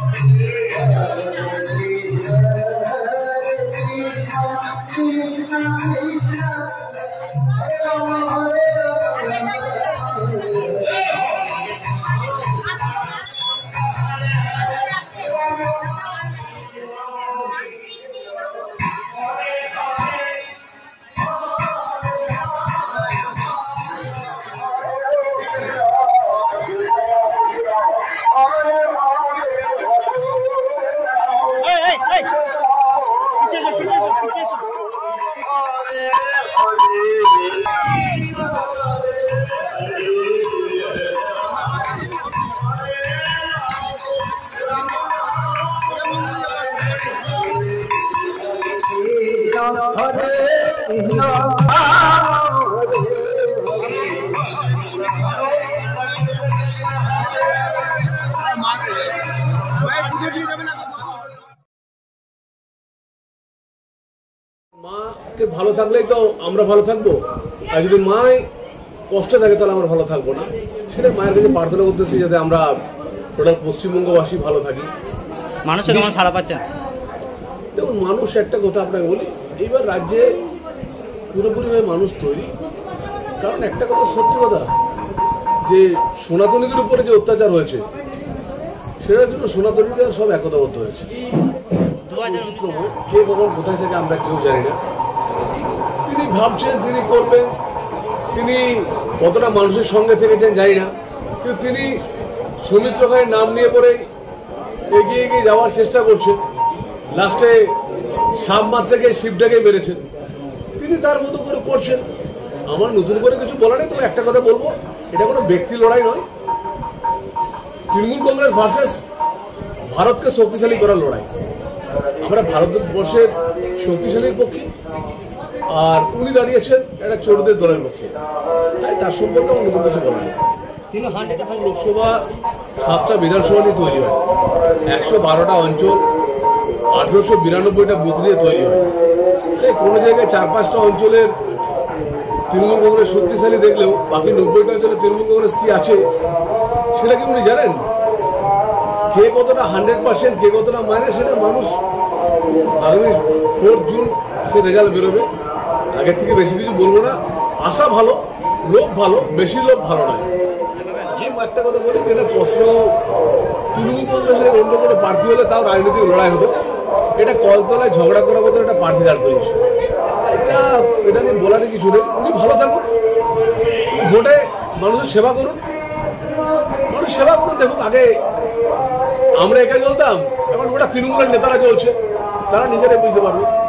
মাকে ভালো থাকলেই তো আমরা ভালো থাকবো, আর যদি মাই কষ্টে থাকে তাহলে আমরা ভালো থাকবো না। সেটা মায়ের কাছে প্রার্থনা করতেছি যাতে আমরা টোটাল পশ্চিমবঙ্গবাসী ভালো থাকি। মানুষের কেমন সাড়া পাচ্ছেন? দেখুন, মানুষ একটা কথা আপনাকে বলি, এইবার রাজ্যে পুরোপুরিভাবে মানুষ তৈরি। কারণ একটা কথা সত্যি কথা, যে সনাতনীদের উপরে যে অত্যাচার হয়েছে সেটার জন্য সনাতনীরা সব একতাবদ্ধ হয়েছে। কে কখন কোথায় থেকে আমরা কেউ জানি না। তিনি ভাবছেন তিনি করবেন, তিনি কতটা মানুষের সঙ্গে থেকেছেন জানি না, কিন্তু তিনি সৌমিত্র খায়ের নাম নিয়ে পরেই এগিয়ে এগিয়ে যাওয়ার চেষ্টা করছেন। লাস্টে সাপ মারতে গিয়ে শিবটাকে মেরেছেন। তিনি তার মতো করে করছেন। আমার নতুন করে কিছু বলা নেই, তবে একটা কথা বলবো, এটা কোনো ব্যক্তি লড়াই নয়। তৃণমূল কংগ্রেস ভার্সেস ভারতকে শক্তিশালী করার লড়াই। আমরা ভারতবর্ষের শক্তিশালীর পক্ষে, আর উনি দাঁড়িয়েছেন একটা চোরদের দলের পক্ষে। তাই তার সম্পর্কে আমার নতুন কিছু বলা নেই। লোকসভা 7টা বিধানসভা নিয়ে তৈরি হয়, 112টা অঞ্চল, 1892টা বুথ নিয়ে তৈরি হয়। তাই কোনো জায়গায় 4-5টা অঞ্চলের তৃণমূল কংগ্রেস শক্তিশালী দেখলেও বাকি 90টা অঞ্চলে তৃণমূল কংগ্রেস কি আছে সেটা কি উনি জানেন? কে কতটা 100%, কে কতটা মানে, সেটা মানুষ আগামী 4 জুন সে রেজাল্ট বেরোবে। আগের থেকে বেশি কিছু বলবো না। আশা ভালো, লোক ভালো, বেশি লোক ভালো নয়। একটা কথা বলি, যেটা প্রশ্ন তৃণমূল কংগ্রেসের অন্য কোনো প্রার্থী হলে তাও রাজনৈতিক লড়াই হতো। এটা কলতলায় ঝগড়া করার মতো একটা প্রার্থী দাঁড় করিয়েছে। এটা নিয়ে বলার কিছু নেই। উনি ভালো থাকুন, ভোটে মানুষের সেবা করুন, মানুষ সেবা করুন। দেখুন, আগে আমরা একা চলতাম, এখন ওটা তৃণমূলের নেতারা চলছে, তারা নিজেরাই বুঝতে পারবে।